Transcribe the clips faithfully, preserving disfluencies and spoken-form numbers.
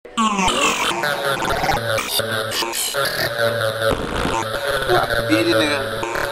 Beat it, nigga.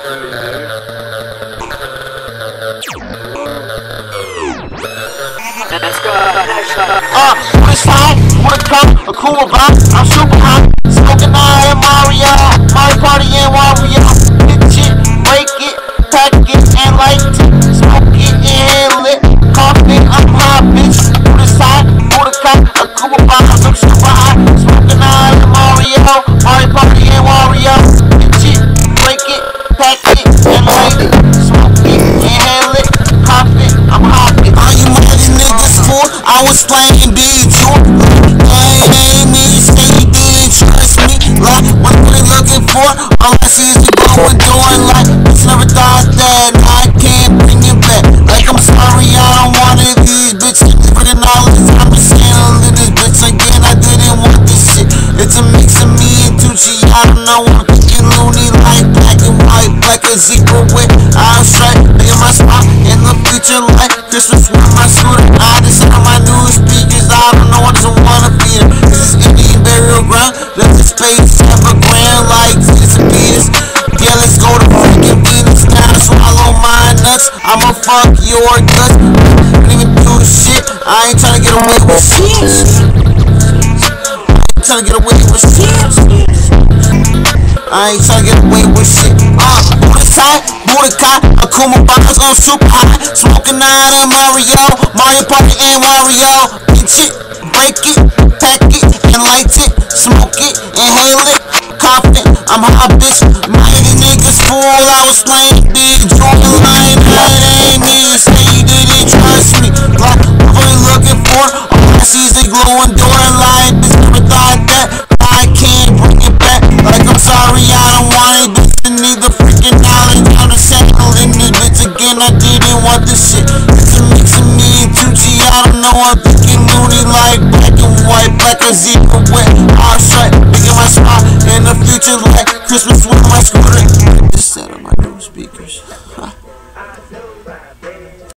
Let's go, let's go. Uh, what is fine? What a cup, a cool vibe. I'm super hot. Smoking I am Mario. Mario Party and Wario. Hit it, break it, pack it, and light it. Smoke it, inhale it. Coughing, I'm hot, bitch. What is hot? What a cup, a cool vibe. I'm super hot. Smoking I am Mario. Mario Party and Wario. Hit it, break it, pack it, and light it. Smoke it, inhale it. Coughing, I'm hot, bitch. Are you mother niggas fool? I was playing big, you I ain't me, say you didn't trust me. Like, what are they looking for? All I see is you going, doing like, bitch never thought that I can't bring it back. Like, I'm sorry, I don't want it, these bitches freaking all this. I'm just handling this bitch again, I didn't want this shit. It's a mix of me and Tucci, I don't know, I'm thinking loony like black and white, black as zebra with eyes straight. Look at my spot in the future like Christmas with my scooter. I just on my new speakers, I don't know, I just wanna be it. This is Indian burial ground, let's just space have a grand like this Venus. Yeah, let's go to freaking Venus now, swallow my nuts. I'ma fuck your guts, don't even do shit. I ain't tryna get away with shit. I ain't tryna get away with shit. I ain't tryna get away with shit. Uh, Buddha side, Buddha cop, Akuma bombs on super high. Smoking out of Mario, Mario Party and Wario. Pinch it, break it, pack it, and light it. Smoke it, inhale it, coughing. I'm hot, bitch. Mighty niggas fool, I was playing big, drawing line. I ain't me, say you didn't trust me. Like, what are you looking for? All I see is a glowing door and light. Bitch, never thought that I can't bring it back. Like, I'm sorry, I don't want it, bitch. I need the freaking knowledge. I'm just settling this bitch again. I didn't want this shit. It's a mix of me and Tucci. I don't know, I'm thinking loony like black and white, black as zebra with all straight. Look at my spot in the future like Christmas with my school.